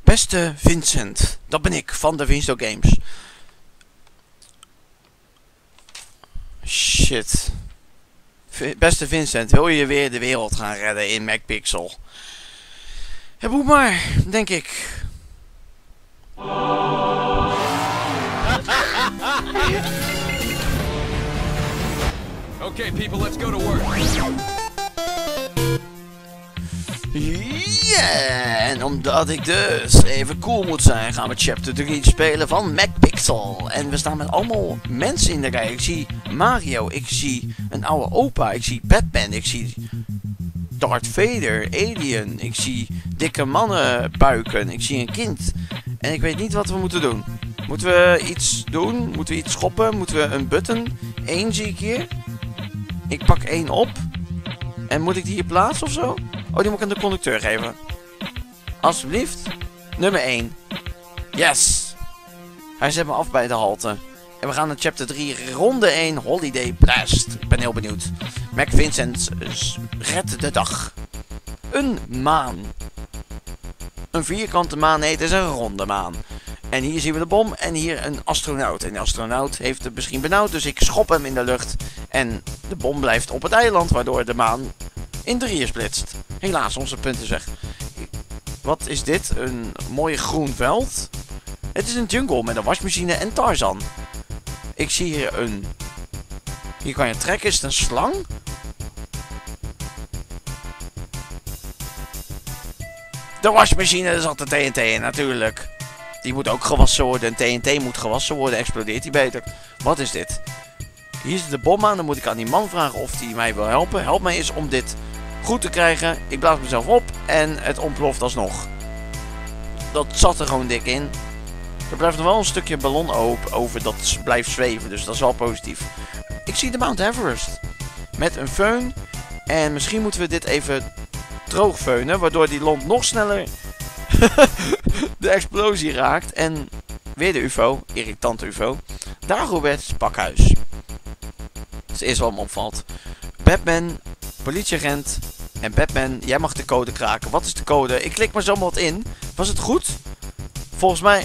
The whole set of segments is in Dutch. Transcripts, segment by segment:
Beste Vincent, dat ben ik van de Vinsto Games. Shit. Beste Vincent, wil je weer de wereld gaan redden in MacPixel? Ja, moet maar, denk ik. Okay, people, let's go to work. Yeah, en omdat ik dus even cool moet zijn, gaan we chapter 3 spelen van MacPixel. En we staan met allemaal mensen in de rij. Ik zie Mario, ik zie een oude opa, ik zie Batman, ik zie Darth Vader, Alien, ik zie dikke mannenbuiken, ik zie een kind. En ik weet niet wat we moeten doen. Moeten we iets doen? Moeten we iets schoppen? Moeten we een button? 1 zie ik hier. Ik pak 1 op. En moet ik die hier plaatsen of zo? Oh, die moet ik aan de conducteur geven. Alsjeblieft. Nummer 1. Yes. Hij zet me af bij de halte. En we gaan naar chapter 3, ronde 1, Holiday Blast. Ik ben heel benieuwd. Mac Vincent redt de dag. Een maan. Een vierkante maan, nee, het is een ronde maan. En hier zien we de bom en hier een astronaut. En de astronaut heeft het misschien benauwd, dus ik schop hem in de lucht. En de bom blijft op het eiland, waardoor de maan in 3 splitst. Helaas, onze punt is weg. Wat is dit? Een mooi groen veld. Het is een jungle met een wasmachine en Tarzan. Ik zie hier een... Hier kan je trekken. Is het een slang? De wasmachine, er zat de TNT in natuurlijk. Die moet ook gewassen worden. En TNT moet gewassen worden. Explodeert die beter. Wat is dit? Hier zit de bom aan. Dan moet ik aan die man vragen of hij mij wil helpen. Help mij eens om dit goed te krijgen. Ik blaas mezelf op. En het ontploft alsnog. Dat zat er gewoon dik in. Er blijft nog wel een stukje ballon over dat blijft zweven. Dus dat is wel positief. Ik zie de Mount Everest. Met een föhn. En misschien moeten we dit even droog feunen. Waardoor die lont nog sneller de explosie raakt. En weer de UFO. Irritante UFO. Dagobert's pakhuis. Dat is het eerste wat me opvalt. Batman, politieagent en Batman. Jij mag de code kraken. Wat is de code? Ik klik maar zomaar wat in. Was het goed? Volgens mij...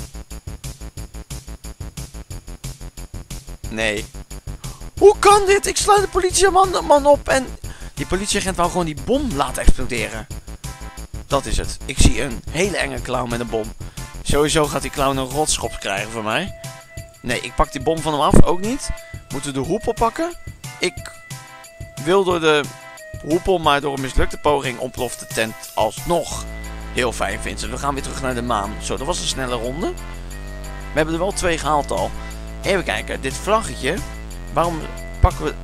Nee. Hoe kan dit? Ik sluit de politieman op en... Die politieagent wou gewoon die bom laten exploderen. Dat is het. Ik zie een hele enge clown met een bom. Sowieso gaat die clown een rotschop krijgen van mij. Nee, ik pak die bom van hem af. Ook niet. Moeten we de hoepel pakken? Ik wil door de hoepel, maar door een mislukte poging ontploft de tent alsnog. Heel fijn, Vincent. We gaan weer terug naar de maan. Zo, dat was een snelle ronde. We hebben er wel 2 gehaald al. Even kijken. Dit vlaggetje. Waarom pakken we...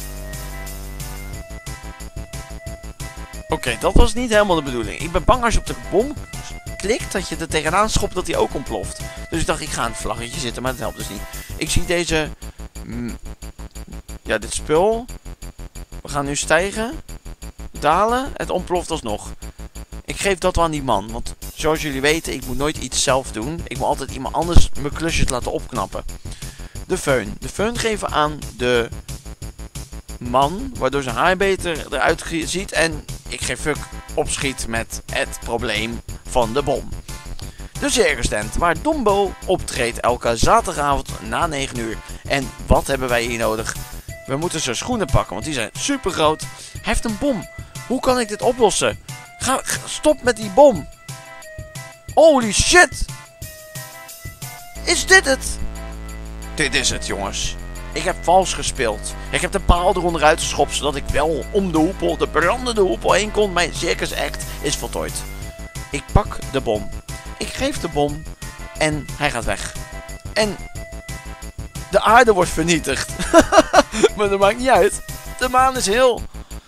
Oké, dat was niet helemaal de bedoeling. Ik ben bang als je op de bom klikt dat je er tegenaan schopt dat hij ook ontploft. Dus ik dacht, ik ga aan het vlaggetje zitten, maar dat helpt dus niet. Ik zie deze... Ja, dit spul. We gaan nu stijgen. Dalen. Het ontploft alsnog. Ik geef dat wel aan die man. Want zoals jullie weten, ik moet nooit iets zelf doen. Ik moet altijd iemand anders mijn klusjes laten opknappen. De föhn. De föhn geven aan de man. Waardoor zijn haar beter eruit ziet. En ik geef fuck opschiet met het probleem van de bom. De circus tent, waar Dumbo optreedt elke zaterdagavond na 9 uur. En wat hebben wij hier nodig? We moeten zijn schoenen pakken, want die zijn super groot. Hij heeft een bom. Hoe kan ik dit oplossen? Stop met die bom. Holy shit. Is dit het? Dit is het, jongens. Ik heb vals gespeeld. Ik heb de paal eronder uitgeschopt, zodat ik wel om de hoepel, de brandende hoepel heen kon. Mijn circus act is voltooid. Ik pak de bom. Ik geef de bom. En hij gaat weg. En de aarde wordt vernietigd. Maar dat maakt niet uit. De maan is heel.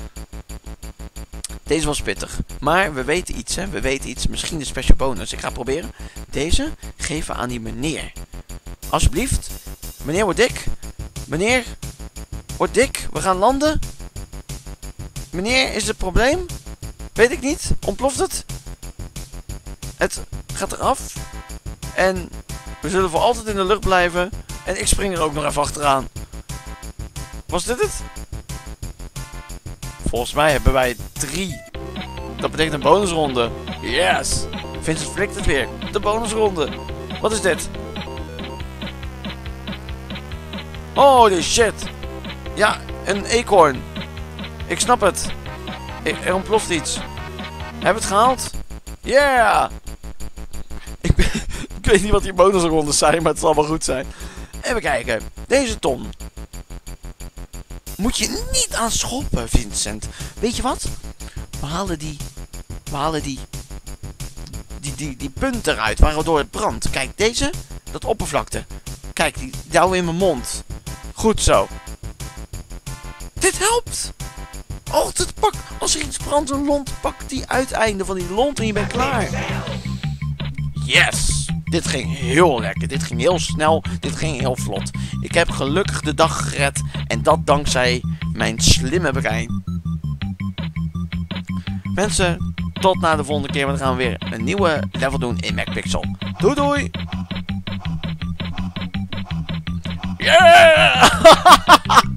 Deze was pittig. Maar we weten iets, hè. We weten iets. Misschien de special bonus. Ik ga proberen. Deze geven aan die meneer. Alsjeblieft. Meneer wordt dik. Meneer wordt dik. We gaan landen. Meneer, is het probleem? Weet ik niet. Ontploft het? Het gaat eraf. En we zullen voor altijd in de lucht blijven. En ik spring er ook nog even achteraan. Was dit het? Volgens mij hebben wij 3. Dat betekent een bonusronde. Yes. Vincent flikt het weer. De bonusronde. Wat is dit? Holy shit. Ja, een eekhoorn. Ik snap het. Er ontploft iets. Heb het gehaald? Yeah! Ik weet niet wat die bonusrondes zijn, maar het zal wel goed zijn. Even kijken. Deze ton. Moet je niet aan schoppen, Vincent. Weet je wat? We halen die punten eruit waardoor het brandt. Kijk, deze. Dat oppervlakte. Kijk, die houden we in mijn mond. Goed zo. Dit helpt. Oh, als er iets brandt, een lont, pak die uiteinde van die lont en je bent klaar. Yes. Dit ging heel lekker. Dit ging heel snel. Dit ging heel vlot. Ik heb gelukkig de dag gered. En dat dankzij mijn slimme brein. Mensen, tot na de volgende keer. Want dan gaan we weer een nieuwe level doen in MacPixel. Doei doei. Yeah!